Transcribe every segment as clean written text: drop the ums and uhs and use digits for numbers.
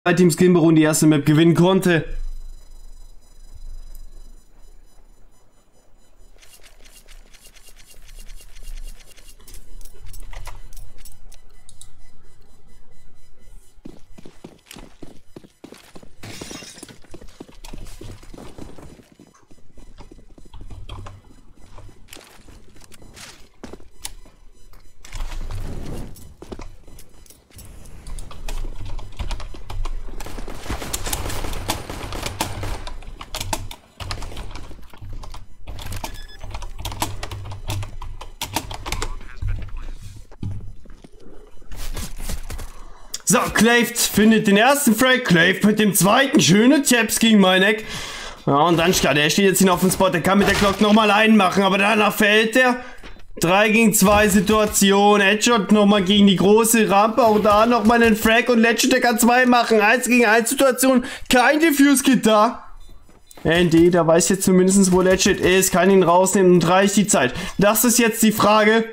bei Team Skinbaron die erste Map gewinnen konnte. So, Claved findet den ersten Frag, Claved mit dem zweiten, schöne Taps gegen Meinek. Ja, und dann der steht jetzt hier auf dem Spot, der kann mit der Glock nochmal einen machen, aber danach fällt der. 3 gegen 2 Situation, Headshot nochmal gegen die große Rampe, auch da nochmal einen Frag und Legend, der kann 2 machen, 1 gegen 1 Situation, kein Defuse-Kit da. ND, da weiß jetzt zumindest, wo Legend ist, kann ihn rausnehmen und reicht die Zeit. Das ist jetzt die Frage.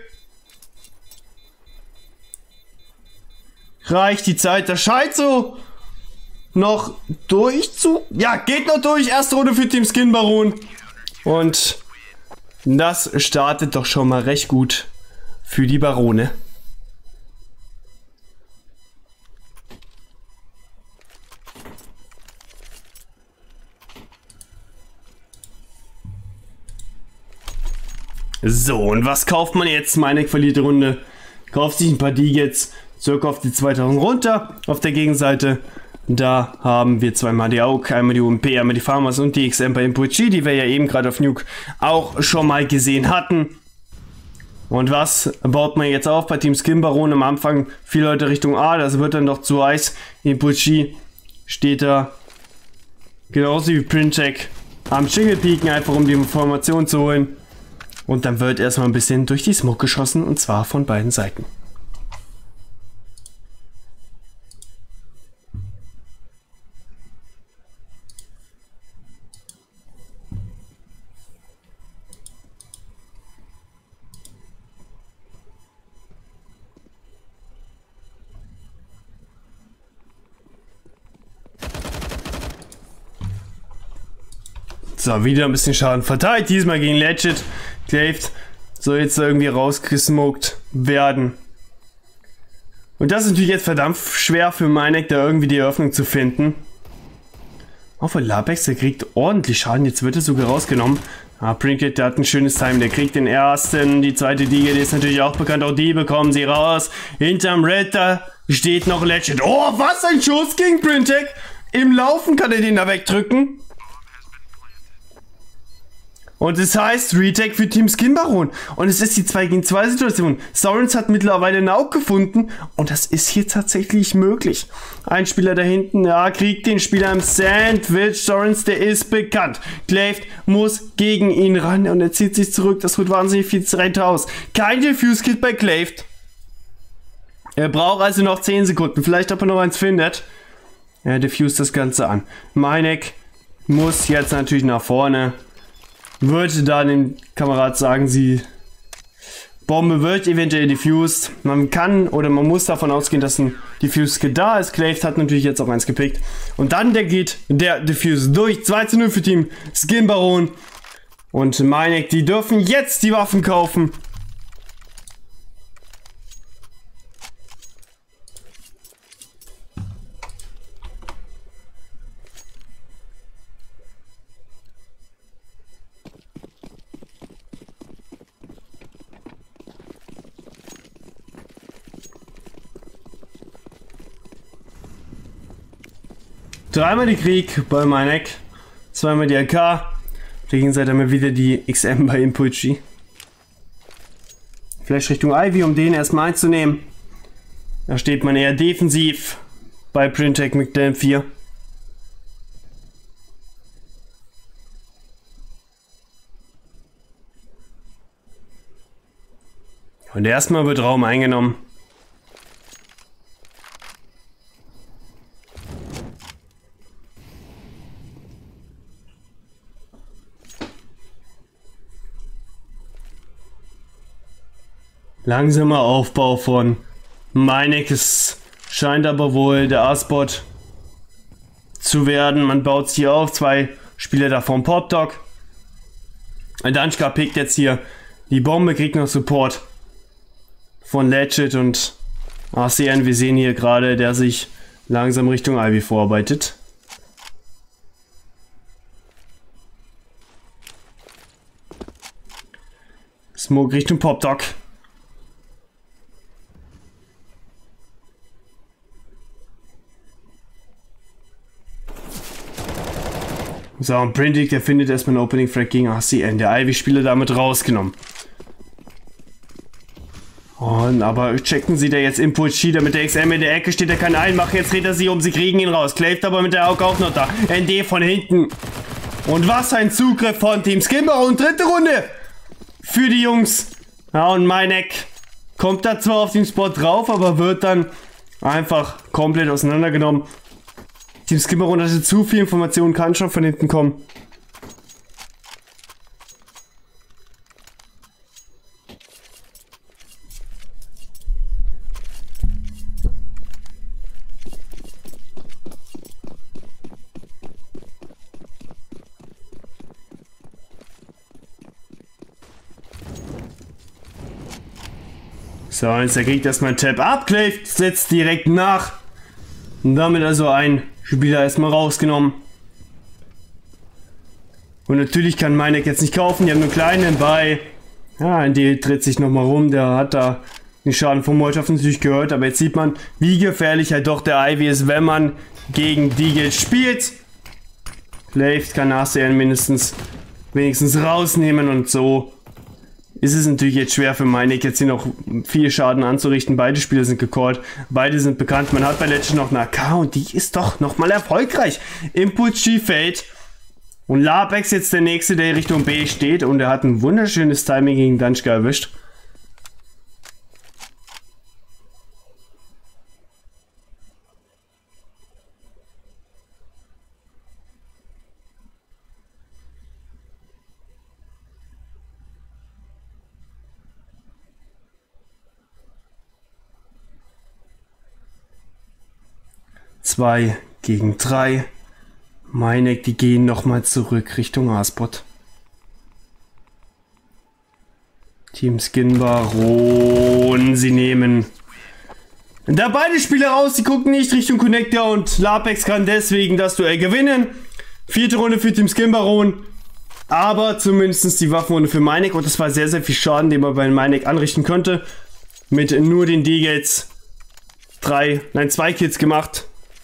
Reicht die Zeit? Das scheint so noch durch zu... Ja, geht noch durch. Erste Runde für Team Skinbaron. Und das startet doch schon mal recht gut für die Barone. So, und was kauft man jetzt? Meinek verliert die Runde. Kauft sich ein paar Digits. Circa auf die 2000 runter. Auf der Gegenseite, da haben wir zweimal die AUK, einmal die UMP, einmal die Farmers und die XM bei Impulchi, die wir ja eben gerade auf Nuke auch schon mal gesehen hatten. Und was baut man jetzt auf bei Team Skinbaron? Am Anfang viele Leute Richtung A, das wird dann doch zu heiß. Impulchi steht da genauso wie Printek am Jingle pieken, einfach um die Information zu holen. Und dann wird erstmal ein bisschen durch die Smoke geschossen, und zwar von beiden Seiten. So, wieder ein bisschen Schaden verteilt. Diesmal gegen Legend. Claved soll jetzt irgendwie rausgesmoked werden. Und das ist natürlich jetzt verdammt schwer für Meinek, da irgendwie die Eröffnung zu finden. Auch für Lapex, der kriegt ordentlich Schaden. Jetzt wird er sogar rausgenommen. Ah, Prinket, der hat ein schönes Time. Der kriegt den ersten. Die zweite Diege, die ist natürlich auch bekannt. Auch die bekommen sie raus. Hinterm Red, da steht noch Legend. Oh, was ein Schuss gegen Printek. Im Laufen kann er den da wegdrücken. Und es heißt Retake für Team Skinbaron. Und es ist die 2 gegen 2 Situation. Sorens hat mittlerweile einen Aug gefunden. Und das ist hier tatsächlich möglich. Ein Spieler da hinten, ja, kriegt den Spieler im Sandwich. Sorens, der ist bekannt. Claved muss gegen ihn ran. Und er zieht sich zurück. Das holt wahnsinnig viel Zeit raus. Kein Defuse-Kit bei Claved. Er braucht also noch 10 Sekunden. Vielleicht, ob er noch eins findet. Er diffust das Ganze an. Meinek muss jetzt natürlich nach vorne. Würde da dem Kamerad sagen, sie Bombe wird eventuell diffused. Man kann oder man muss davon ausgehen, dass ein Diffuse-Kit da ist. Claved hat natürlich jetzt auch eins gepickt. Und dann geht der Diffuse durch. 2:0 für Team Skinbaron. Und Meinek, die dürfen jetzt die Waffen kaufen. Dreimal die Krieg bei Meinek, zweimal die AK, auf der Gegenseite haben wir wieder die XM bei Impulchi. Vielleicht Richtung Ivy, um den erstmal einzunehmen. Da steht man eher defensiv bei Printek mit dem 4. Und erstmal wird Raum eingenommen. Langsamer Aufbau von Meinek. Es scheint aber wohl der A-Spot zu werden. Man baut hier auf. 2 Spieler da vom Popdog. Danschka pickt jetzt hier die Bombe, kriegt noch Support von Legit und ACN. Wir sehen hier gerade, der sich langsam Richtung Ivy vorarbeitet. Smoke Richtung Popdog. So, und Printic, der findet erstmal ein Opening Frag gegen ACN. Der Ivy-Spieler damit rausgenommen. Und aber checken sie da jetzt Impuls Cheater mit der XM in der Ecke, steht er kann einmachen, jetzt dreht er sich um, sie kriegen ihn raus. Claved aber mit der Auge auch noch da. ND von hinten. Und was ein Zugriff von Team Skimmer und 3. Runde für die Jungs. Ja, und Meinek kommt da zwar auf den Spot drauf, aber wird dann einfach komplett auseinandergenommen. Team Skimmer hatte zu viel Informationen, kann schon von hinten kommen. So, jetzt kriegt erstmal ein Tap ab. Claved setzt direkt nach. Und damit also ein Spieler erstmal rausgenommen. Und natürlich kann Meinek jetzt nicht kaufen. Die haben nur kleinen bei. Ja, ND dreht sich nochmal rum. Der hat da den Schaden vom Molotov natürlich gehört. Aber jetzt sieht man, wie gefährlich halt doch der Ivy ist, wenn man gegen Deagle spielt. Claved kann ACN wenigstens rausnehmen und so. Ist es natürlich jetzt schwer für Meinek, jetzt hier noch viel Schaden anzurichten. Beide Spieler sind gecallt, beide sind bekannt. Man hat bei Legend noch eine AK und die ist doch nochmal erfolgreich. Impulse G Fade. Und Lapex jetzt der nächste, der Richtung B steht. Und er hat ein wunderschönes Timing gegen Danschka erwischt. Zwei gegen 3. Meinek, die gehen nochmal zurück Richtung A-Spot. Team Skinbaron, sie nehmen da beide Spieler raus, sie gucken nicht Richtung Connector und Lapex kann deswegen das Duell gewinnen. 4. Runde für Team Skinbaron, aber zumindest die Waffenrunde für Meinek und das war sehr, sehr viel Schaden, den man bei Meinek anrichten konnte. Mit nur den D-Gates 2 Kills gemacht.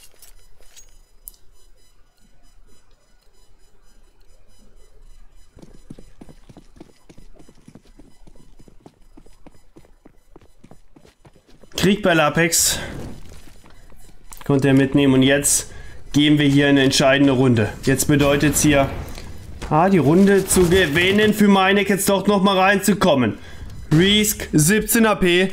Krieg bei Lapex. Konnte er mitnehmen und jetzt gehen wir hier in eine entscheidende Runde. Jetzt bedeutet es hier, die Runde zu gewinnen für Meinek, jetzt doch nochmal reinzukommen. Risk 17 AP.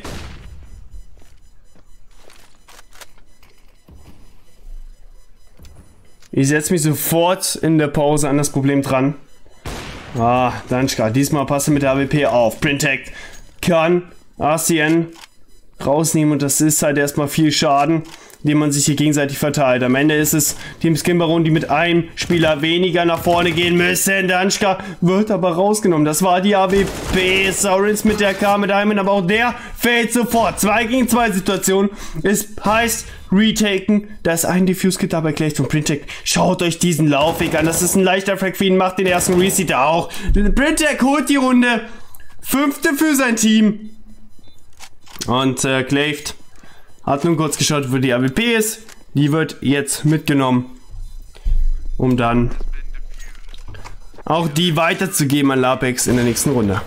Ich setze mich sofort in der Pause an das Problem dran. Danschka, diesmal passe mit der AWP auf. Printect kann ACN rausnehmen und das ist halt erstmal viel Schaden, den man sich hier gegenseitig verteilt. Am Ende ist es Team Skinbaron, die mit einem Spieler weniger nach vorne gehen müssen. Danschka wird aber rausgenommen. Das war die AWP. Sorens mit der K, mit einem, aber auch der fällt sofort. 2 gegen 2 Situation. Es heißt retaken. Da ist ein Diffuse-Kit dabei gleich zum Printec. Schaut euch diesen Laufweg an. Das ist ein leichter Frag für ihn. Macht den ersten Reseat auch. Printec holt die Runde. 5. für sein Team. Und Claved hat nun kurz geschaut, wo die AWP ist. Die wird jetzt mitgenommen, um dann auch die weiterzugeben an Lapex in der nächsten Runde.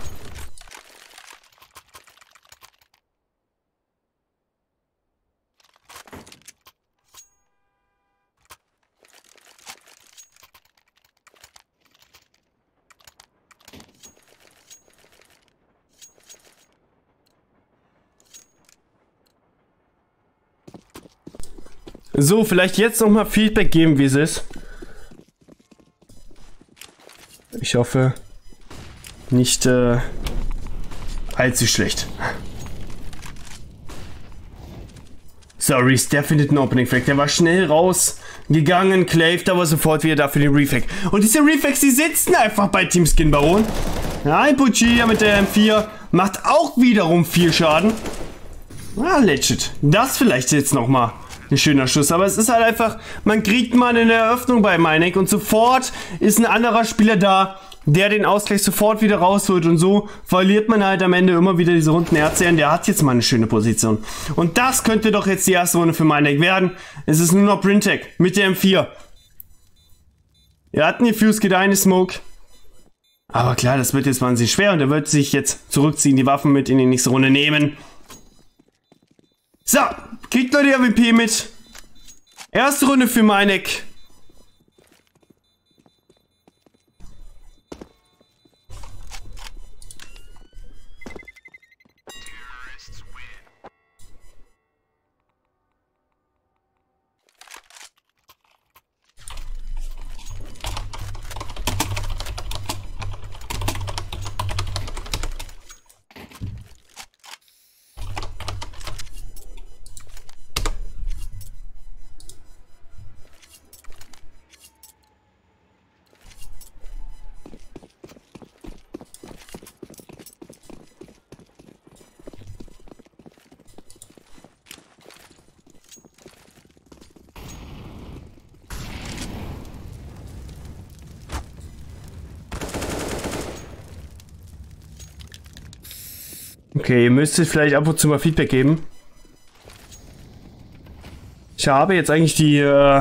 So, vielleicht jetzt nochmal Feedback geben, wie es ist. Ich hoffe, nicht allzu schlecht. Sorry, der findet einen Opening Frag. Der war schnell raus gegangen. Claved aber sofort wieder da für den Reflex. Und diese Reflex, die sitzen einfach bei Team Skin Baron. Ja, ein Pucci mit der M4 macht auch wiederum viel Schaden. Ah, legit. Das vielleicht jetzt nochmal ein schöner Schuss. Aber es ist halt einfach, man kriegt mal eine Eröffnung bei Meinek und sofort ist ein anderer Spieler da, der den Ausgleich sofort wieder rausholt. Und so verliert man halt am Ende immer wieder diese runden RCN. Der hat jetzt mal eine schöne Position. Und das könnte doch jetzt die erste Runde für Meinek werden. Es ist nur noch Brintek mit der M4. Er hat einen Fuse, geht eine Smoke. Aber klar, das wird jetzt wahnsinnig schwer und er wird sich jetzt zurückziehen, die Waffen mit in die nächste Runde nehmen. So, kriegt Leute die AWP mit. Erste Runde für Meinek. Okay, ihr müsstet vielleicht ab und zu mal Feedback geben. Ich habe jetzt eigentlich die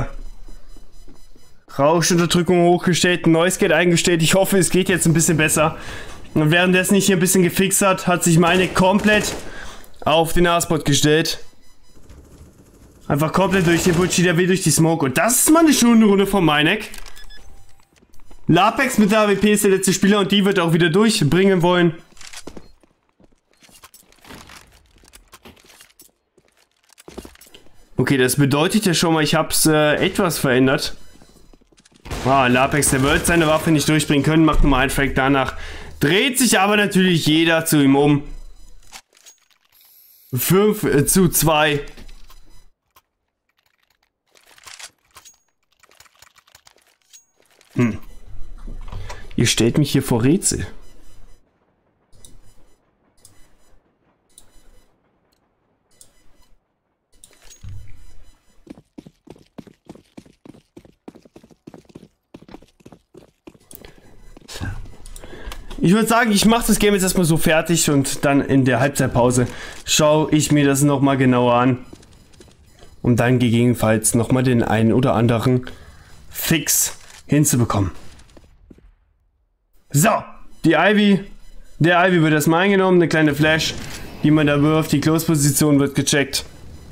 Rauschunterdrückung hochgestellt, ein Noise Gate eingestellt. Ich hoffe, es geht jetzt ein bisschen besser. Und währenddessen ich hier ein bisschen gefixt hat sich meine komplett auf den A-Spot gestellt. Einfach komplett durch den Butchi, der will durch die Smoke. Und das ist mal eine schöne Runde von Meinek. Lapex mit der AWP ist der letzte Spieler und die wird auch wieder durchbringen wollen. Okay, das bedeutet ja schon mal, ich habe es etwas verändert. Ah, Lapex, der wird seine Waffe nicht durchbringen können, macht nochmal einen Frag danach. Dreht sich aber natürlich jeder zu ihm um. 5:2. Ihr stellt mich hier vor Rätsel. Ich würde sagen, ich mache das Game jetzt erstmal so fertig und dann in der Halbzeitpause schaue ich mir das nochmal genauer an. Um dann gegebenenfalls nochmal den einen oder anderen Fix hinzubekommen. So, die Ivy. Der Ivy wird erstmal eingenommen, eine kleine Flash, die man da wirft. Die Close-Position wird gecheckt.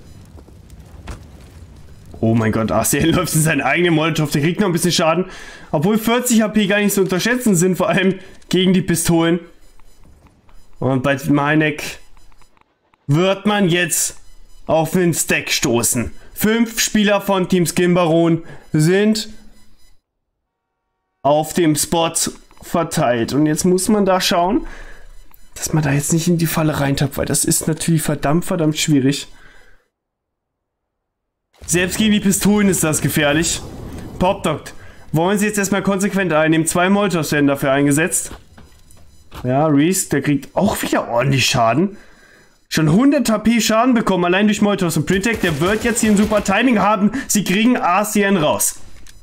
Oh mein Gott, ACL läuft in seinen eigenen Molotov, der kriegt noch ein bisschen Schaden. Obwohl 40 HP gar nicht zu unterschätzen sind, vor allem gegen die Pistolen. Und bei Meinek wird man jetzt auf den Stack stoßen. 5 Spieler von Team Skin Baron sind auf dem Spot verteilt. Und jetzt muss man da schauen, dass man da jetzt nicht in die Falle reintappt, weil das ist natürlich verdammt schwierig. Selbst gegen die Pistolen ist das gefährlich. Popdog, wollen sie jetzt erstmal konsequent einnehmen. 2 Molotovs werden dafür eingesetzt. Ja, Reese, der kriegt auch wieder ordentlich Schaden. Schon 100 HP Schaden bekommen, allein durch Molotovs und Protect. Der wird jetzt hier ein super Timing haben. Sie kriegen ACN raus.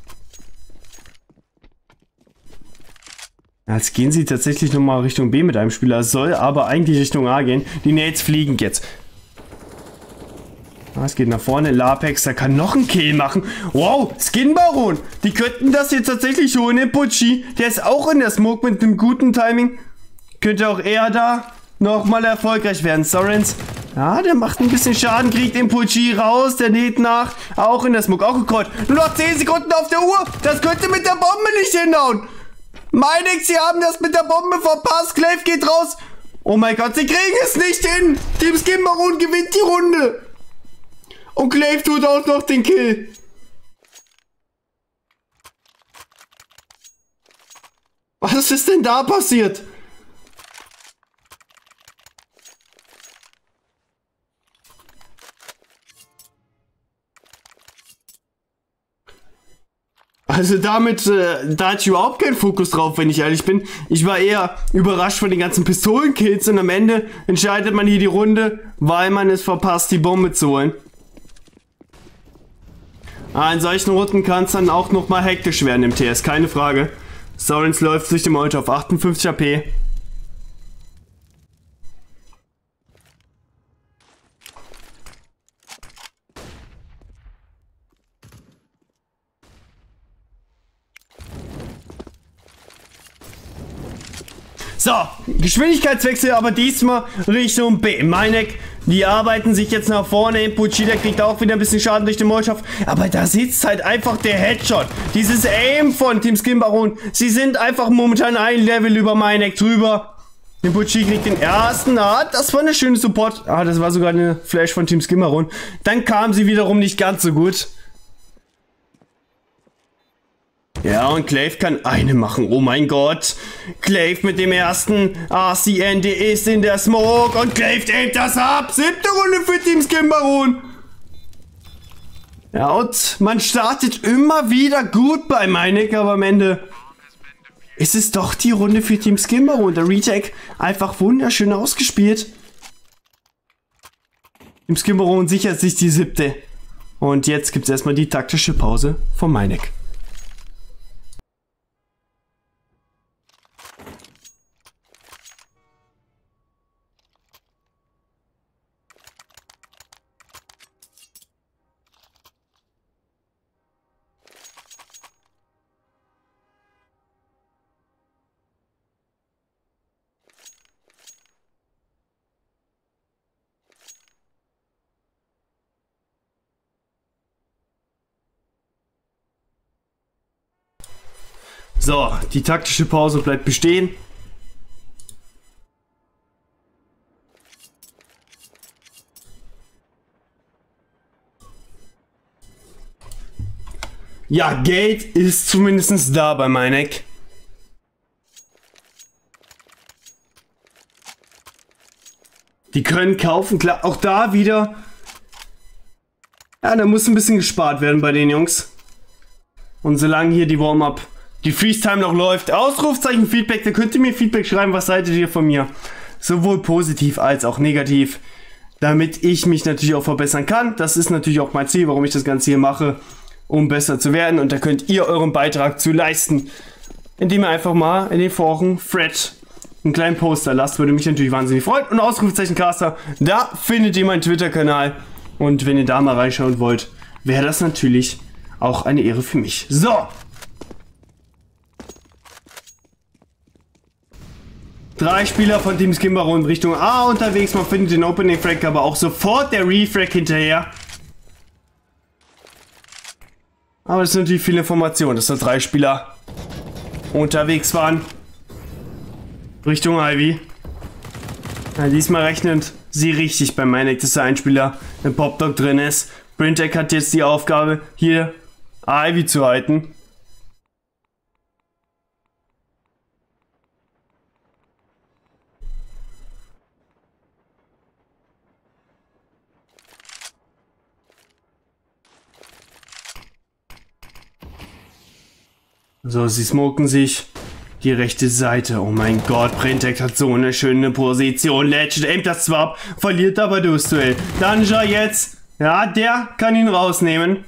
Jetzt gehen sie tatsächlich nochmal Richtung B mit einem Spieler. Soll aber eigentlich Richtung A gehen. Die Nades fliegen jetzt. Es geht nach vorne. Lapex, der kann noch einen Kill machen. Wow, Skin Baron. Die könnten das jetzt tatsächlich holen. Der Pucci, der ist auch in der Smoke mit einem guten Timing. Könnte auch er da nochmal erfolgreich werden. Sorens, ja, der macht ein bisschen Schaden, kriegt den Pucci raus. Der näht nach. Auch in der Smoke, auch gecallt. Nur noch 10 Sekunden auf der Uhr. Das könnte mit der Bombe nicht hinhauen. Meinek, sie haben das mit der Bombe verpasst. Clave geht raus. Oh mein Gott, sie kriegen es nicht hin. Team Skin Baron gewinnt die Runde. Und Clave tut auch noch den Kill. Was ist denn da passiert? Also damit, da hatte ich überhaupt keinen Fokus drauf, wenn ich ehrlich bin. Ich war eher überrascht von den ganzen Pistolenkills und am Ende entscheidet man hier die Runde, weil man es verpasst, die Bombe zu holen. In solchen Runden kann es dann auch nochmal hektisch werden im TS, keine Frage. Sorens läuft durch den Molotov auf 58 AP. So, Geschwindigkeitswechsel, aber diesmal Richtung B. Meinek, die arbeiten sich jetzt nach vorne. Impucci, der kriegt auch wieder ein bisschen Schaden durch den Molotov. Aber da sitzt halt einfach der Headshot. Dieses Aim von Team Skin Baron. Sie sind einfach momentan ein Level über Meinek drüber. Impucci kriegt den ersten. Das war eine schöne Support. Das war sogar eine Flash von Team Skin Baron. Dann kam sie wiederum nicht ganz so gut. Ja, und Clave kann eine machen. Oh mein Gott. Clave mit dem ersten RCN, der ist in der Smoke. Und Clave aimt das ab. 7. Runde für Team Skin Baron. Ja, und man startet immer wieder gut bei Meinek, aber am Ende ist es doch die Runde für Team Skin Baron. Der Retake einfach wunderschön ausgespielt. Team Skin Baron sichert sich die 7. Und jetzt gibt es erstmal die taktische Pause von Meinek. So, die taktische Pause bleibt bestehen. Ja, Geld ist zumindest da bei Meinek. Die können kaufen, klar, auch da wieder. Ja, da muss ein bisschen gespart werden bei den Jungs. Und solange hier die Warm-Up, die Freeze-Time noch läuft, Ausrufzeichen Feedback, da könnt ihr mir Feedback schreiben, was seid ihr von mir? Sowohl positiv als auch negativ, damit ich mich natürlich auch verbessern kann. Das ist natürlich auch mein Ziel, warum ich das Ganze hier mache, um besser zu werden. Und da könnt ihr euren Beitrag zu leisten, indem ihr einfach mal in den Foren Thread einen kleinen Poster lasst, würde mich natürlich wahnsinnig freuen. Und Ausrufezeichen Caster, da findet ihr meinen Twitter-Kanal. Und wenn ihr da mal reinschauen wollt, wäre das natürlich auch eine Ehre für mich. So. Drei Spieler von Team Skin Baron Richtung A unterwegs. Man findet den Opening Frag, aber auch sofort der Refrag hinterher. Aber das sind natürlich viele Informationen, dass da drei Spieler unterwegs waren. Richtung Ivy. Ja, diesmal rechnet sie richtig bei Meinek, dass da ein Spieler im Popdog drin ist. Brintek hat jetzt die Aufgabe, hier Ivy zu halten. So, sie smoken sich die rechte Seite. Oh mein Gott, Brintek hat so eine schöne Position. Legend aimt das zwar ab, verliert aber das Duell. Danja jetzt. Ja, der kann ihn rausnehmen.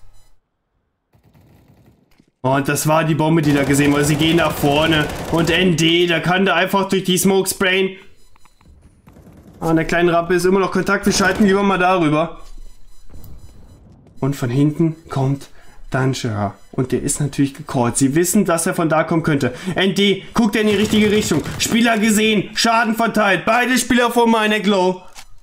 Und das war die Bombe, die da gesehen wurde. Sie gehen nach vorne. Und ND, da kann der einfach durch die Smoke sprayen. An der kleinen Rampe ist immer noch Kontakt. Wir schalten lieber mal darüber. Und von hinten kommt Danja. Und der ist natürlich gecallt. Sie wissen, dass er von da kommen könnte. ND, guckt er in die richtige Richtung. Spieler gesehen, Schaden verteilt. Beide Spieler vor Meinek low.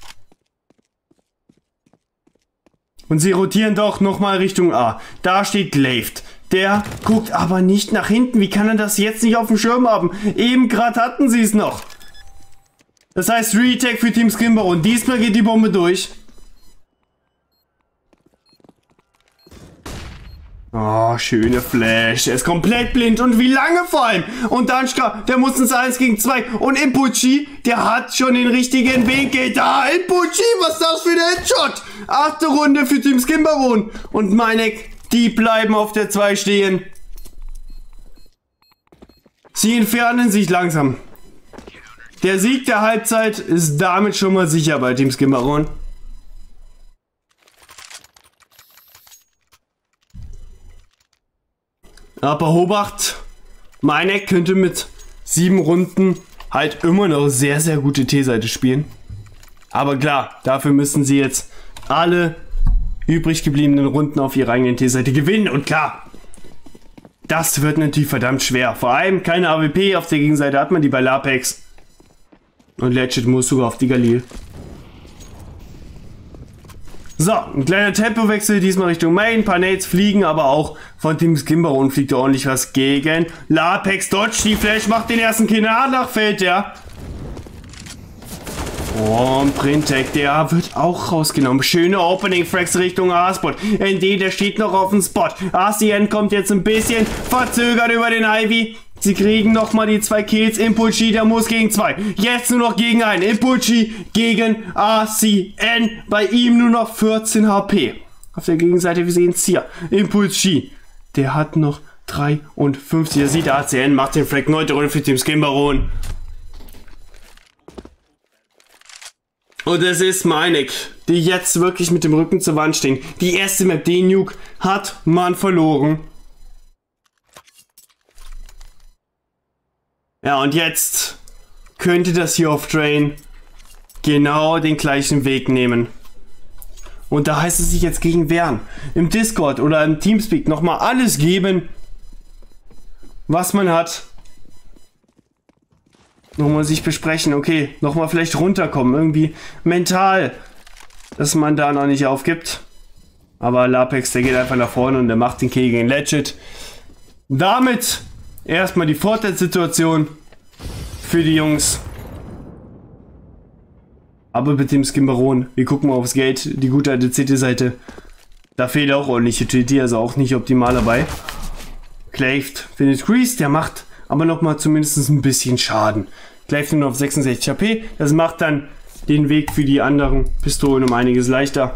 Und sie rotieren doch nochmal Richtung A. Da steht Glaved. Der guckt aber nicht nach hinten. Wie kann er das jetzt nicht auf dem Schirm haben? Eben gerade hatten sie es noch. Das heißt Retake für Team Skin Baron. Diesmal geht die Bombe durch. Oh, schöne Flash. Er ist komplett blind. Und wie lange vor allem? Und Danschka, der muss ins 1 gegen 2. Und Impucci, der hat schon den richtigen Winkel. Da, Impucci, was ist das für ein Headshot? 8. Runde für Team Skin Baron. Und Meinek, die bleiben auf der 2 stehen. Sie entfernen sich langsam. Der Sieg der Halbzeit ist damit schon mal sicher bei Team Skin Baron. Aber Obacht, Meinek könnte mit 7 Runden halt immer noch sehr, sehr gute T-Seite spielen. Aber klar, dafür müssen sie jetzt alle übrig gebliebenen Runden auf ihrer eigenen T-Seite gewinnen. Und klar, das wird natürlich verdammt schwer. Vor allem keine AWP, auf der Gegenseite hat man die bei Lapex. Und Legit muss sogar auf die Galil. So, ein kleiner Tempowechsel, diesmal Richtung Main. Ein paar Nades fliegen, aber auch von Team Skin Baron fliegt da ordentlich was gegen. Lapex dodge die Flash, macht den ersten Kill, nach fällt der. Und Printek, der wird auch rausgenommen. Schöne Opening Frags Richtung A-Spot. ND, der steht noch auf dem Spot. ACN kommt jetzt ein bisschen verzögert über den Ivy. Sie kriegen nochmal die 2 Kills. Impulsi, der muss gegen 2. Jetzt nur noch gegen einen. Impulsi gegen ACN. Bei ihm nur noch 14 HP. Auf der Gegenseite, wir sehen es hier. Impulsi, der hat noch 53. Er sieht ACN, macht den Frag 9. Runde für Team Skin Baron. Und es ist Meinek, die jetzt wirklich mit dem Rücken zur Wand stehen. Die erste Map, den Nuke, hat man verloren. Ja, und jetzt könnte das hier auf Drain genau den gleichen Weg nehmen. Und da heißt es sich jetzt gegen wehren. Im Discord oder im Teamspeak nochmal alles geben, was man hat. Nochmal sich besprechen, okay, nochmal vielleicht runterkommen, irgendwie mental, dass man da noch nicht aufgibt. Aber Lapex, der geht einfach nach vorne und der macht den Kill gegen Legit. Damit erstmal die Vorteilssituation für die Jungs. Aber mit dem Skin Baron, wir gucken mal aufs Gate, die gute alte CT-Seite. Da fehlt auch ordentliche TT, also auch nicht optimal dabei. Claved findet Grease, der macht aber nochmal zumindest ein bisschen Schaden. Claved nur auf 66 HP, das macht dann den Weg für die anderen Pistolen um einiges leichter.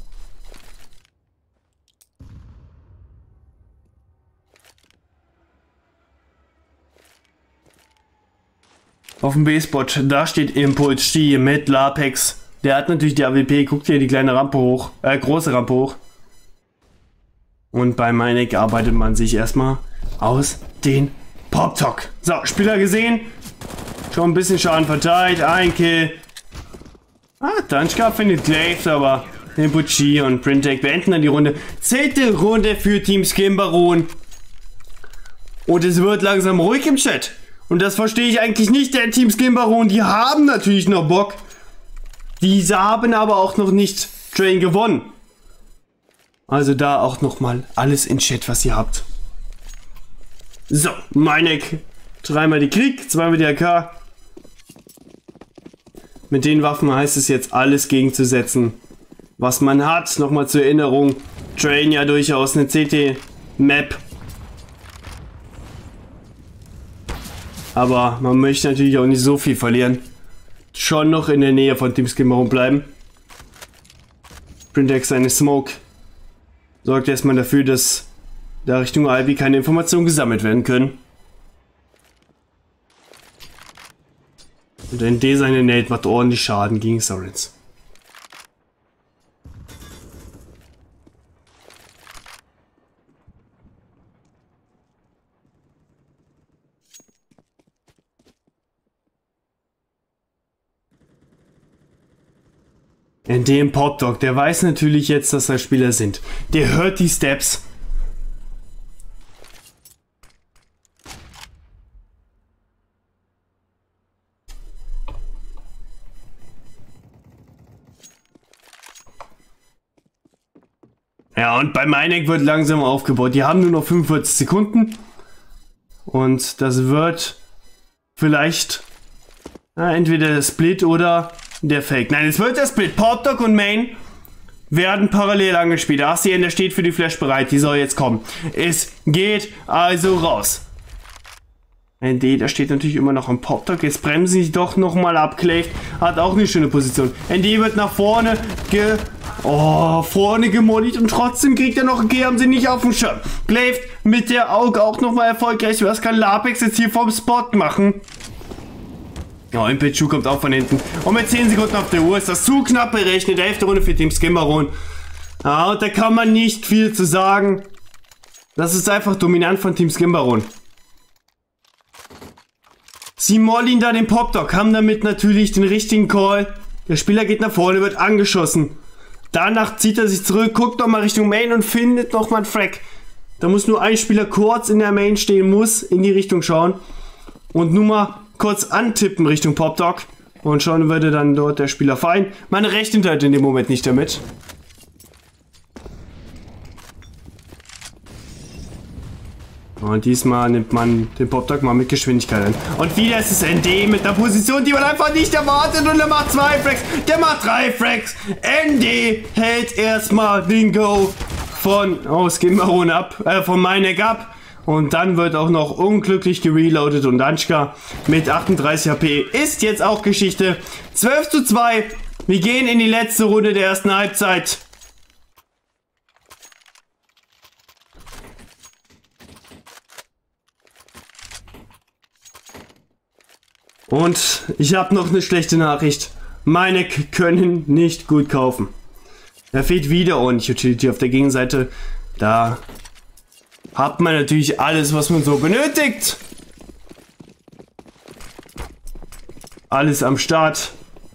Auf dem B-Spot, da steht Impulsi mit Lapex. Der hat natürlich die AWP, guckt hier die kleine Rampe hoch, große Rampe hoch. Und bei Meinek arbeitet man sich erstmal aus den Pop-Talk. So, Spieler gesehen. Schon ein bisschen Schaden verteilt. Ein Kill. Danschka findet Claved, aber Impulsi und Printek beenden dann die Runde. 10. Runde für Team Skin Baron. Und es wird langsam ruhig im Chat. Und das verstehe ich eigentlich nicht, der Team Skin Baron, die haben natürlich noch Bock. Diese haben aber auch noch nicht Drain gewonnen. Also da auch nochmal alles in Chat, was ihr habt. So, Meinek, 3-mal die Krieg, 2-mal die AK. Mit den Waffen heißt es jetzt alles gegenzusetzen, was man hat. Nochmal zur Erinnerung, Drain ja durchaus eine CT-Map. Aber man möchte natürlich auch nicht so viel verlieren. Schon noch in der Nähe von Team Skin Baron bleiben. Printek seine Smoke sorgt erstmal dafür, dass da Richtung Ivy keine Informationen gesammelt werden können. Und ND seine Nate macht ordentlich Schaden gegen Sorens. ND im Pop-Dog, der weiß natürlich jetzt, dass da Spieler sind. Der hört die Steps. Ja, und bei Meinek wird langsam aufgebaut. Die haben nur noch 45 Sekunden. Und das wird vielleicht entweder der Split oder der Fake. Nein, es wird der Split. Pop-Dog und Main werden parallel angespielt. ACN, der steht für die Flash bereit. Die soll jetzt kommen. Es geht also raus. ND, da steht natürlich immer noch am Pop-Dog. Jetzt bremsen sie doch nochmal ab. Claved hat auch eine schöne Position. ND wird nach vorne Oh, vorne gemolligt und trotzdem kriegt er noch ein G, haben sie nicht auf dem Schirm. Glaive mit der Auge auch nochmal erfolgreich. Was kann Lapex jetzt hier vom Spot machen? Oh, Impechu kommt auch von hinten. Und mit 10 Sekunden auf der Uhr ist das zu knapp berechnet. 11. Runde für Team Skimbaron. Ja, und da kann man nicht viel zu sagen. Das ist einfach dominant von Team Skimbaron. Sie mollien da den Popdog, haben damit natürlich den richtigen Call. Der Spieler geht nach vorne, wird angeschossen. Danach zieht er sich zurück, guckt nochmal Richtung Main und findet nochmal einen Frag. Da muss nur ein Spieler kurz in der Main stehen, muss in die Richtung schauen. Und nur mal kurz antippen Richtung Popdog. Und schon würde dann dort der Spieler fallen. Man rechnet halt in dem Moment nicht damit. Und diesmal nimmt man den Popdog mal mit Geschwindigkeit ein. Und wieder ist es ND mit einer Position, die man einfach nicht erwartet. Und er macht 2 Frags. Der macht 3 Frags. ND hält erstmal den Go von Skimbaron ab. Von Meinek ab. Und dann wird auch noch unglücklich gereloadet. Und Danschka mit 38 HP ist jetzt auch Geschichte. 12:2. Wir gehen in die letzte Runde der ersten Halbzeit. Und ich habe noch eine schlechte Nachricht. Meinek können nicht gut kaufen. Da fehlt wieder ordentlich Utility auf der Gegenseite. Da hat man natürlich alles, was man so benötigt. Alles am Start.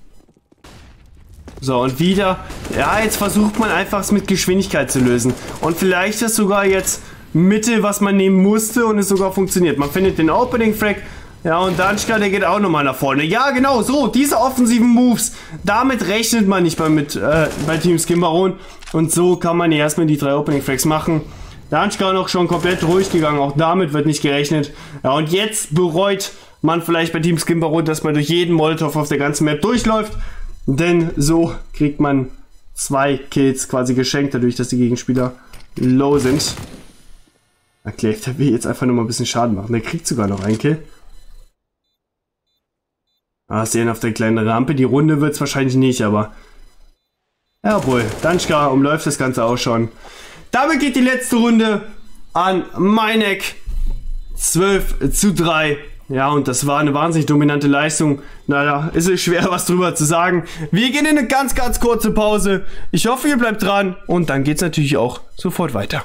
So, und wieder. Ja, jetzt versucht man einfach es mit Geschwindigkeit zu lösen. Und vielleicht ist sogar jetzt Mittel, was man nehmen musste und es sogar funktioniert. Man findet den Opening Frag. Ja, und Danschka, der geht auch nochmal nach vorne. Ja, genau, so, diese offensiven Moves, damit rechnet man nicht mal mit bei Team Skimbaron. Und so kann man erstmal die 3 Opening Frags machen. Danschka noch schon komplett ruhig gegangen, auch damit wird nicht gerechnet. Ja, und jetzt bereut man vielleicht bei Team Skimbaron, dass man durch jeden Molotov auf der ganzen Map durchläuft. Denn so kriegt man 2 Kills quasi geschenkt, dadurch, dass die Gegenspieler low sind. Erklärt, der will jetzt einfach nur mal ein bisschen Schaden machen. Der kriegt sogar noch einen Kill. Ah, sehen auf der kleinen Rampe. Die Runde wird es wahrscheinlich nicht, aber... Ja, wohl. Danschka umläuft das Ganze auch schon. Damit geht die letzte Runde an Meinek. 12:3. Ja, und das war eine wahnsinnig dominante Leistung. Naja, ist es schwer, was drüber zu sagen. Wir gehen in eine ganz, ganz kurze Pause. Ich hoffe, ihr bleibt dran. Und dann geht es natürlich auch sofort weiter.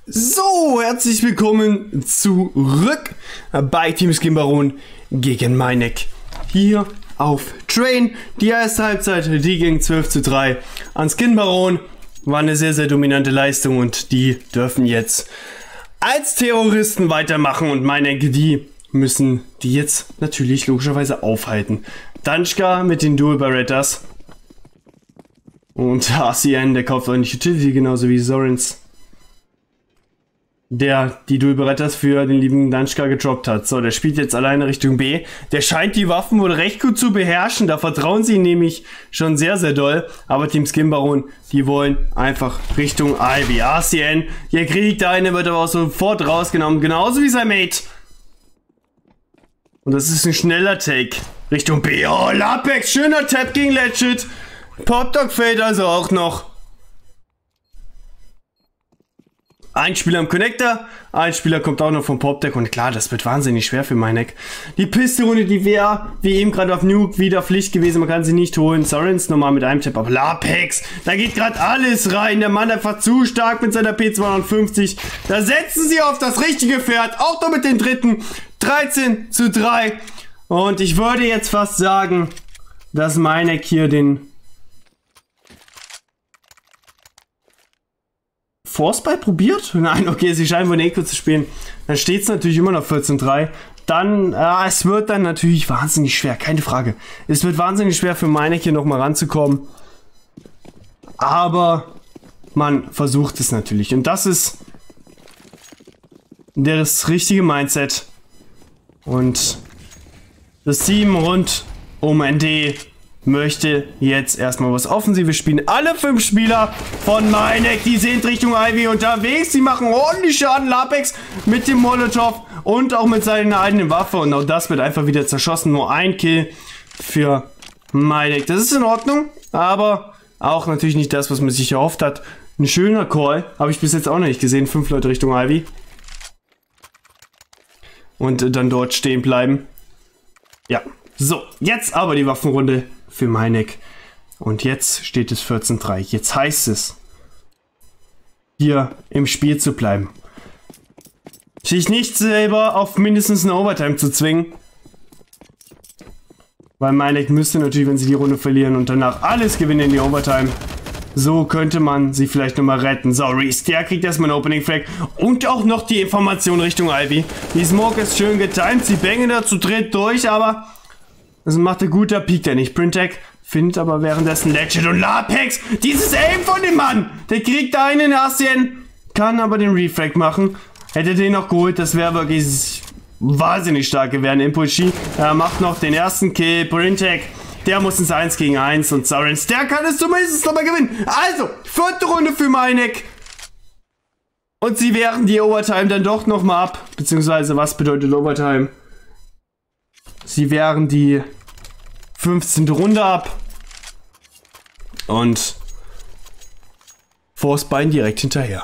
So, herzlich willkommen zurück bei Team Skin Baron gegen Meinek. Hier auf Train. Die erste Halbzeit, die ging 12:3 an Skin Baron. War eine sehr, sehr dominante Leistung und die dürfen jetzt als Terroristen weitermachen und Meinek, die müssen die jetzt natürlich logischerweise aufhalten. Danschka mit den Dual Berettas und ACN, der kauft auch nicht Utility, genauso wie Sorens, der die Dual Berettas für den lieben Danschka gedroppt hat. So, der spielt jetzt alleine Richtung B. Der scheint die Waffen wohl recht gut zu beherrschen. Da vertrauen sie ihm nämlich schon sehr, sehr doll. Aber Team Skin Baron, die wollen einfach Richtung Ivy. ACN, hier kriegt der eine, wird aber auch sofort rausgenommen. Genauso wie sein Mate. Und das ist ein schneller Take Richtung B. Oh, Lapex, schöner Tap gegen Legit. Popdog fällt also auch noch. Ein Spieler am Connector, ein Spieler kommt auch noch vom Popdeck und klar, das wird wahnsinnig schwer für Meinek. Die Piste-Runde, die wäre wie eben gerade auf Nuke wieder Pflicht gewesen, man kann sie nicht holen. Sorens nochmal mit einem Tap, aber Lapex, da geht gerade alles rein. Der Mann einfach zu stark mit seiner P250. Da setzen sie auf das richtige Pferd, auch noch mit den dritten. 13:3 und ich würde jetzt fast sagen, dass Meinek hier den Force-Buy probiert? Nein, okay, sie scheinen wohl Eco zu spielen. Dann steht es natürlich immer noch 14:3. Dann, es wird dann natürlich wahnsinnig schwer, keine Frage. Es wird wahnsinnig schwer für Meinek hier nochmal ranzukommen. Aber man versucht es natürlich. Und das ist das richtige Mindset. Und das Team rund um ND möchte jetzt erstmal was Offensives spielen. Alle 5 Spieler von Meinek, die sind Richtung Ivy unterwegs. Die machen ordentlich Schaden. Lapex mit dem Molotov und auch mit seiner eigenen Waffe. Und auch das wird einfach wieder zerschossen. Nur ein Kill für Meinek. Das ist in Ordnung, aber auch natürlich nicht das, was man sich erhofft hat. Ein schöner Call. Habe ich bis jetzt auch noch nicht gesehen. 5 Leute Richtung Ivy. Und dann dort stehen bleiben. Ja, so. Jetzt aber die Waffenrunde für Meinek. Und jetzt steht es 14:3. Jetzt heißt es, hier im Spiel zu bleiben. Sich nicht selber auf mindestens eine Overtime zu zwingen. Weil Meinek müsste natürlich, wenn sie die Runde verlieren und danach alles gewinnen in die Overtime. So könnte man sie vielleicht nochmal retten. So, Reese, der kriegt erstmal ein Opening Flag. Und auch noch die Information Richtung Ivy. Die Smoke ist schön getimed. Sie bangen da zu dritt durch, aber das macht er gut, da piekt er nicht. Printec findet aber währenddessen Legit und Lapex. Dieses Aim von dem Mann. Der kriegt da einen ACN. Kann aber den Refrag machen. Hätte den noch geholt, das wäre wirklich wahnsinnig stark gewesen. Impulsi, er macht noch den ersten Kill. Printec, der muss ins 1 gegen 1 und Sorens, der kann es zumindest nochmal gewinnen. Also, 4. Runde für Meinek. Und sie wehren die Overtime dann doch nochmal ab. Beziehungsweise, was bedeutet Overtime? Sie wehren die 15. Runde ab. Und Forcebein direkt hinterher.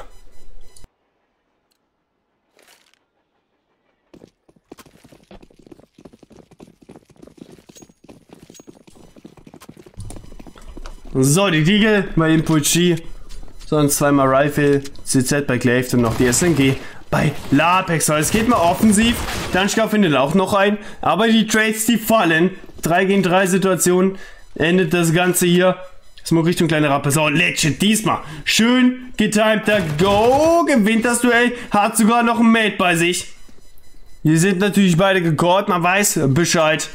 So, die Deagle bei Impulsi. Sonst zweimal Rifle, CZ bei Glaive und noch die SNG bei Lapex. Es geht mal offensiv. Danschka findet auch noch ein. Aber die Trades, die fallen. 3 gegen 3 Situation. Endet das Ganze hier. Smoke Richtung kleine Rappe. So, Legit diesmal. Schön getimter Go. Gewinnt das Duell. Hat sogar noch ein Mate bei sich. Hier sind natürlich beide gecallt. Man weiß Bescheid.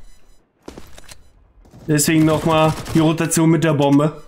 Deswegen nochmal die Rotation mit der Bombe.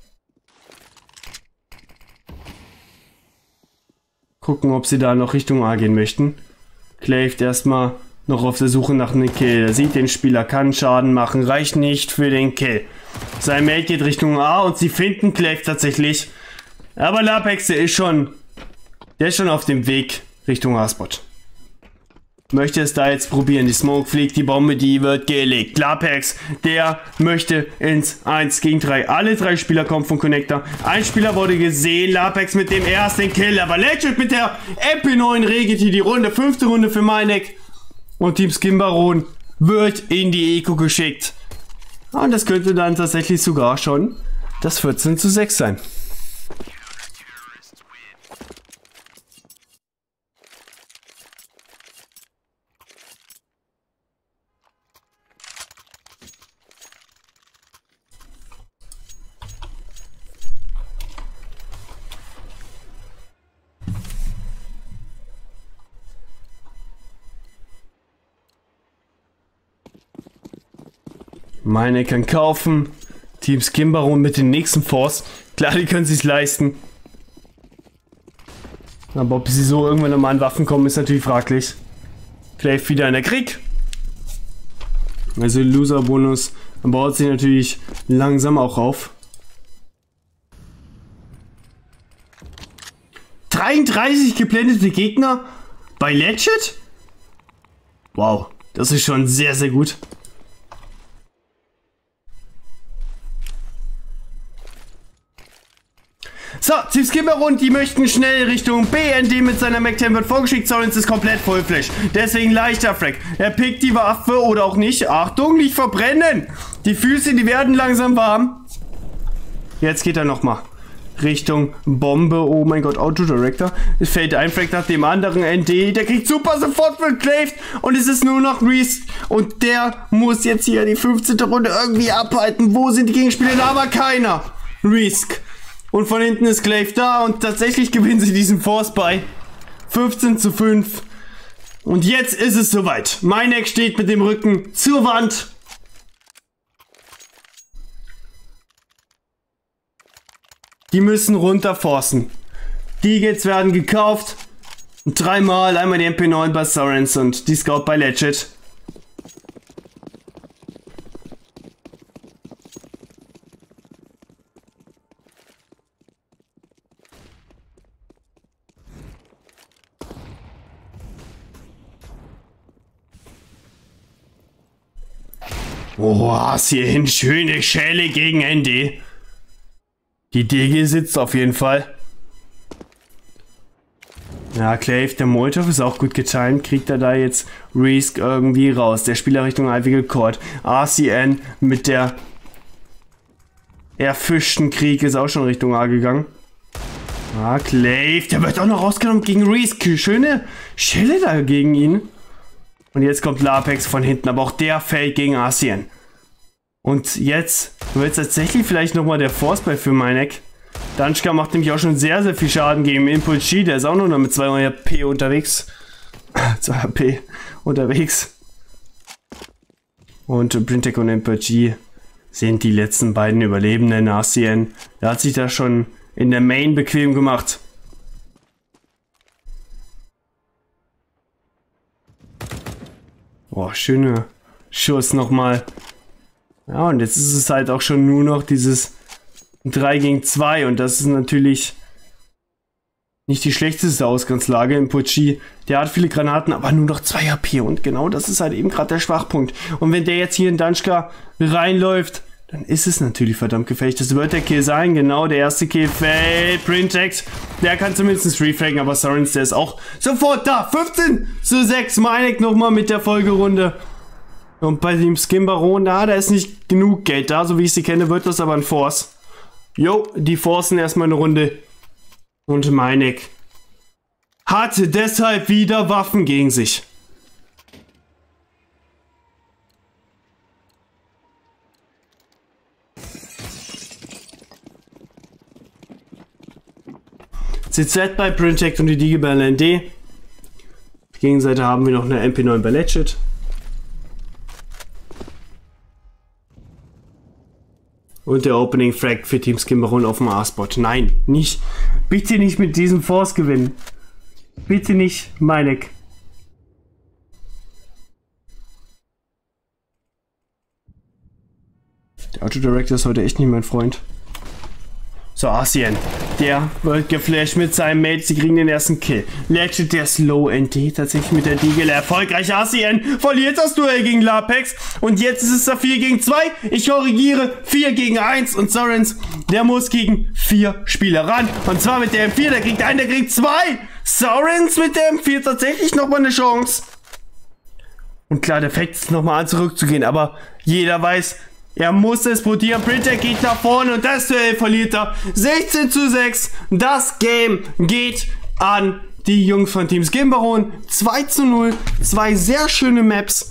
Gucken, ob sie da noch Richtung A gehen möchten. Glaive erstmal noch auf der Suche nach einem Kill. Er sieht den Spieler, kann Schaden machen, reicht nicht für den Kill. Sein Mate geht Richtung A und sie finden Glaive tatsächlich. Aber Lapex, der ist schon auf dem Weg Richtung A-Spot. Möchte es da jetzt probieren. Die Smoke fliegt, die Bombe, die wird gelegt. Lapex, der möchte ins 1 gegen 3. Alle 3 Spieler kommen vom Connector. Ein Spieler wurde gesehen. Lapex mit dem ersten Kill. Aber Legit mit der MP9 regelt hier die Runde. 5. Runde für Meinek. Und Team Skin Baron wird in die Eco geschickt. Und das könnte dann tatsächlich sogar schon das 14:6 sein. Meine kann kaufen. Team Skinbaron mit den nächsten Force. Klar, die können sich's leisten. Aber ob sie so irgendwann nochmal an Waffen kommen, ist natürlich fraglich. Vielleicht wieder in der Krieg. Also Loser-Bonus. Man baut sich natürlich langsam auch auf. 33 geblendete Gegner bei Legit? Wow, das ist schon sehr, sehr gut. So, Team Skinbaron, die möchten schnell Richtung BND mit seiner MAC-10 wird vorgeschickt. Sorens ist komplett Vollflash. Deswegen leichter Frag. Er pickt die Waffe oder auch nicht. Achtung, nicht verbrennen. Die Füße, die werden langsam warm. Jetzt geht er nochmal Richtung Bombe. Oh mein Gott, Autodirector. Es fällt ein Frag nach dem anderen. ND, der kriegt super sofort reclaved. Und es ist nur noch Reese. Und der muss jetzt hier die 15. Runde irgendwie abhalten. Wo sind die Gegenspieler? Da war keiner. Risk. Und von hinten ist Clave da und tatsächlich gewinnen sie diesen Force bei 15:5. Und jetzt ist es soweit. Meinek steht mit dem Rücken zur Wand. Die müssen runterforcen. Die Gates werden gekauft. Und 3-mal, einmal die MP9 bei Sorens und die Scout bei Legit. Oh, hier hin, schöne Schelle gegen ND. Die DG sitzt auf jeden Fall. Ja, Clave, der Molotov ist auch gut getimed. Kriegt er da jetzt Risk irgendwie raus. Der Spieler Richtung Ivy Court. RCN mit der erfischten Krieg ist auch schon Richtung A gegangen. Ah, Clave, der wird auch noch rausgenommen gegen Risk. Schöne Schelle da gegen ihn. Und jetzt kommt Lapex von hinten, aber auch der fällt gegen RCN. Und jetzt wird es tatsächlich vielleicht nochmal der Force-Buy für Meinek. Danschka macht nämlich auch schon sehr, sehr viel Schaden gegen Impulse G. Der ist auch nur noch mit 2 HP unterwegs. 2 HP unterwegs. Und Brintek und Impulse G sind die letzten beiden Überlebenden. RCN, der hat sich da schon in der Main bequem gemacht. Oh, schöner Schuss nochmal. Ja, und jetzt ist es halt auch schon nur noch dieses 3 gegen 2 und das ist natürlich nicht die schlechteste Ausgangslage. Im Pucci, der hat viele Granaten, aber nur noch 2 HP und genau das ist halt eben gerade der Schwachpunkt. Und wenn der jetzt hier in Danschka reinläuft, dann ist es natürlich verdammt gefährlich. Das wird der Kill sein, genau, der erste Kill fällt. Printex, der kann zumindest refraggen, aber Sorens, der ist auch sofort da. 15:6, Meinek nochmal mit der Folgerunde. Und bei dem Skinbaron, da ist nicht genug Geld da, so wie ich sie kenne, wird das aber ein Force. Jo, die forcen erstmal eine Runde. Und Meinek hatte deshalb wieder Waffen gegen sich. CZ bei Printect und die Digi bei LND. Auf der Gegenseite haben wir noch eine MP9 bei Legit. Und der Opening Frag für Team Skinbaron auf dem A-Spot. Nein, nicht. Bitte nicht mit diesem Force gewinnen. Bitte nicht, Meinek. Der Autodirector ist heute echt nicht mein Freund. So, RCN. Der wird geflasht mit seinem Mate. Sie kriegen den ersten Kill. Legit, der Slow ND tatsächlich mit der Deagle erfolgreich. RCN verliert das Duell gegen Lapex. Und jetzt ist es da 4 gegen 2. Ich korrigiere. 4 gegen 1. Und Sorens, der muss gegen 4 Spieler ran. Und zwar mit der M4. Der kriegt einen, der kriegt 2. Sorens mit der M4 tatsächlich nochmal eine Chance. Und klar, der fängt es nochmal an zurückzugehen. Aber jeder weiß, er muss es probieren. Printer geht nach vorne und das Duell verliert er. 16:6. Das Game geht an die Jungs von Team Skinbaron. 2:0. 2 sehr schöne Maps.